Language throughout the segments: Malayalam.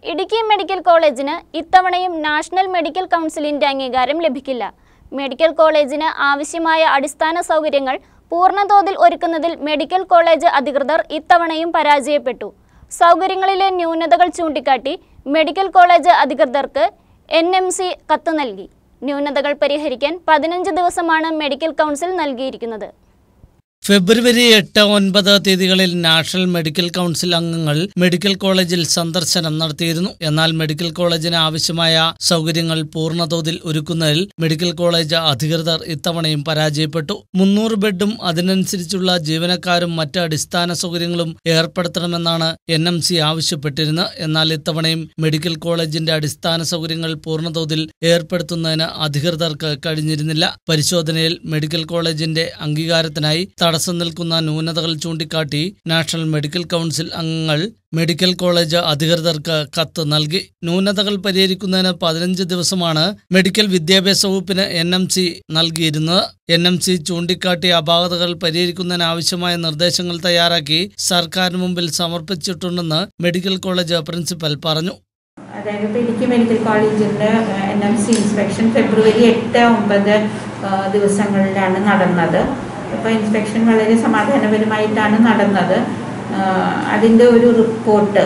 ഇടുക്കി മെഡിക്കൽ കോളേജിന് ഇത്തവണയും നാഷണൽ മെഡിക്കൽ കൗൺസിലിന്റെ അംഗീകാരം ലഭിക്കില്ല. മെഡിക്കൽ കോളേജിന് ആവശ്യമായ അടിസ്ഥാന സൗകര്യങ്ങൾ പൂർണ്ണതോതിൽ ഒരുക്കുന്നതിൽ മെഡിക്കൽ കോളേജ് അധികൃതർ ഇത്തവണയും പരാജയപ്പെട്ടു. സൗകര്യങ്ങളിലെ ന്യൂനതകൾ ചൂണ്ടിക്കാട്ടി മെഡിക്കൽ കോളേജ് അധികൃതർക്ക് NMC കത്ത് നൽകി. ന്യൂനതകൾ പരിഹരിക്കാൻ 15 ദിവസമാണ് മെഡിക്കൽ കൗൺസിൽ നൽകിയിരിക്കുന്നത്. ഫെബ്രുവരി 8, 9 തീയതികളിൽ നാഷണൽ മെഡിക്കൽ കൗൺസിൽ അംഗങ്ങൾ മെഡിക്കൽ കോളേജിൽ സന്ദർശനം നടത്തിയിരുന്നു. എന്നാൽ മെഡിക്കൽ കോളേജിന് ആവശ്യമായ സൗകര്യങ്ങൾ പൂർണ്ണതോതിൽ ഒരുക്കുന്നതിൽ മെഡിക്കൽ കോളേജ് അധികൃതർ ഇത്തവണയും പരാജയപ്പെട്ടു. 300 ബെഡും അതിനനുസരിച്ചുള്ള ജീവനക്കാരും മറ്റ് അടിസ്ഥാന സൗകര്യങ്ങളും ഏർപ്പെടുത്തണമെന്നാണ് NMC ആവശ്യപ്പെട്ടിരുന്നത്. എന്നാൽ ഇത്തവണയും മെഡിക്കൽ കോളേജിന്റെ അടിസ്ഥാന സൗകര്യങ്ങൾ പൂർണ്ണതോതിൽ ഏർപ്പെടുത്തുന്നതിന് അധികൃതർക്ക് കഴിഞ്ഞിരുന്നില്ല. പരിശോധനയിൽ മെഡിക്കൽ കോളേജിന്റെ അംഗീകാരത്തിനായി തടസ്സം നിൽക്കുന്ന ന്യൂനതകൾ ചൂണ്ടിക്കാട്ടി നാഷണൽ മെഡിക്കൽ കൗൺസിൽ അംഗങ്ങൾ മെഡിക്കൽ കോളേജ് അധികൃതർക്ക് കത്ത് നൽകി. ന്യൂനതകൾ പരിഹരിക്കുന്നതിന് 15 ദിവസമാണ് മെഡിക്കൽ വിദ്യാഭ്യാസ വകുപ്പിന് NMC നൽകിയിരുന്നത്. NMC ചൂണ്ടിക്കാട്ടിയ അപാകതകൾ പരിഹരിക്കുന്നതിന് ആവശ്യമായ നിർദ്ദേശങ്ങൾ തയ്യാറാക്കി സർക്കാരിന് മുമ്പിൽ സമർപ്പിച്ചിട്ടുണ്ടെന്ന് മെഡിക്കൽ കോളേജ് പ്രിൻസിപ്പൽ പറഞ്ഞു. അതായത് ഇടുക്കി മെഡിക്കൽ കോളേജിൻ്റെ NMC ഇൻസ്പെക്ഷൻ ഫെബ്രുവരി 8, 9 ദിവസങ്ങളിലാണ് നടന്നത്. അപ്പോൾ ഇൻസ്പെക്ഷൻ വളരെ സമാധാനപരമായിട്ടാണ് നടന്നത്. അതിൻ്റെ ഒരു റിപ്പോർട്ട്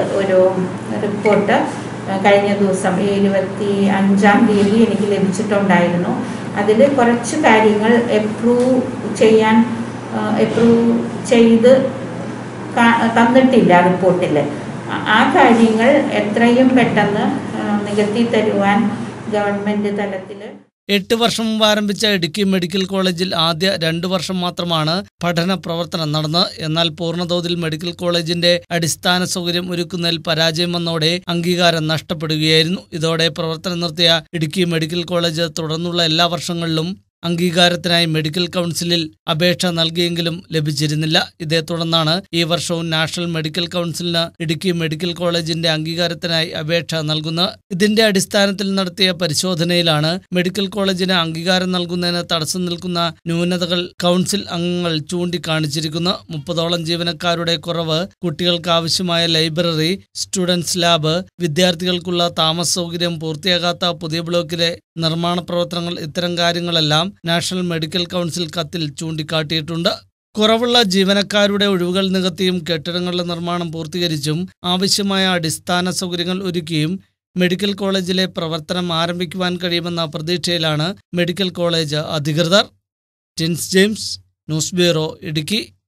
കഴിഞ്ഞ ദിവസം 25-ാം തീയതി എനിക്ക് ലഭിച്ചിട്ടുണ്ടായിരുന്നു. അതിൽ കുറച്ച് കാര്യങ്ങൾ അപ്രൂവ് ചെയ്ത് തന്നിട്ടില്ല റിപ്പോർട്ടിൽ. ആ കാര്യങ്ങൾ എത്രയും പെട്ടെന്ന് നികത്തി തരുവാൻ ഗവൺമെൻറ് തലത്തിൽ 8 വർഷം മുമ്പ് ആരംഭിച്ച ഇടുക്കി മെഡിക്കൽ കോളേജിൽ ആദ്യ 2 വർഷം മാത്രമാണ് പഠന പ്രവർത്തനം നടന്നത്. എന്നാൽ പൂർണ്ണതോതിൽ മെഡിക്കൽ കോളേജിന്റെ അടിസ്ഥാന സൗകര്യം ഒരുക്കുന്നതിൽ പരാജയം വന്നതോടെ അംഗീകാരം നഷ്ടപ്പെടുകയായിരുന്നു. ഇതോടെ പ്രവർത്തനം നിർത്തിയ ഇടുക്കി മെഡിക്കൽ കോളേജ് തുടർന്നുള്ള എല്ലാ വർഷങ്ങളിലും അംഗീകാരത്തിനായി മെഡിക്കൽ കൗൺസിലിൽ അപേക്ഷ നൽകിയെങ്കിലും ലഭിച്ചിരുന്നില്ല. ഇതേ തുടർന്നാണ് ഈ വർഷവും നാഷണൽ മെഡിക്കൽ കൗൺസിലിന് ഇടുക്കി മെഡിക്കൽ കോളേജിന്റെ അംഗീകാരത്തിനായി അപേക്ഷ നൽകുന്നത്. ഇതിന്റെ അടിസ്ഥാനത്തിൽ നടത്തിയ പരിശോധനയിലാണ് മെഡിക്കൽ കോളേജിന് അംഗീകാരം നൽകുന്നതിന് തടസ്സം നിൽക്കുന്ന ന്യൂനതകൾ കൗൺസിൽ അംഗങ്ങൾ ചൂണ്ടിക്കാണിച്ചിരിക്കുന്നു. 30ഓളം ജീവനക്കാരുടെ കുറവ്, കുട്ടികൾക്ക് ആവശ്യമായ ലൈബ്രറി, സ്റ്റുഡൻസ് ലാബ്, വിദ്യാർത്ഥികൾക്കുള്ള താമസ സൗകര്യം, പൂർത്തിയാകാത്ത പുതിയ ബ്ലോക്കിലെ നിർമ്മാണ പ്രവർത്തനങ്ങൾ, ഇത്തരം കാര്യങ്ങളെല്ലാം നാഷണൽ മെഡിക്കൽ കൗൺസിൽ കത്തിൽ ചൂണ്ടിക്കാട്ടിയിട്ടുണ്ട്. കുറവുള്ള ജീവനക്കാരുടെ ഒഴിവുകൾ നികത്തിയും കെട്ടിടങ്ങളുടെ നിർമ്മാണം പൂർത്തീകരിച്ചും ആവശ്യമായ അടിസ്ഥാന സൗകര്യങ്ങൾ ഒരുക്കിയും മെഡിക്കൽ കോളേജിലെ പ്രവർത്തനം ആരംഭിക്കുവാൻ കഴിയുമെന്ന പ്രതീക്ഷയിലാണ് മെഡിക്കൽ കോളേജ് അധികൃതർ. Tins James, news bureau, Idukki.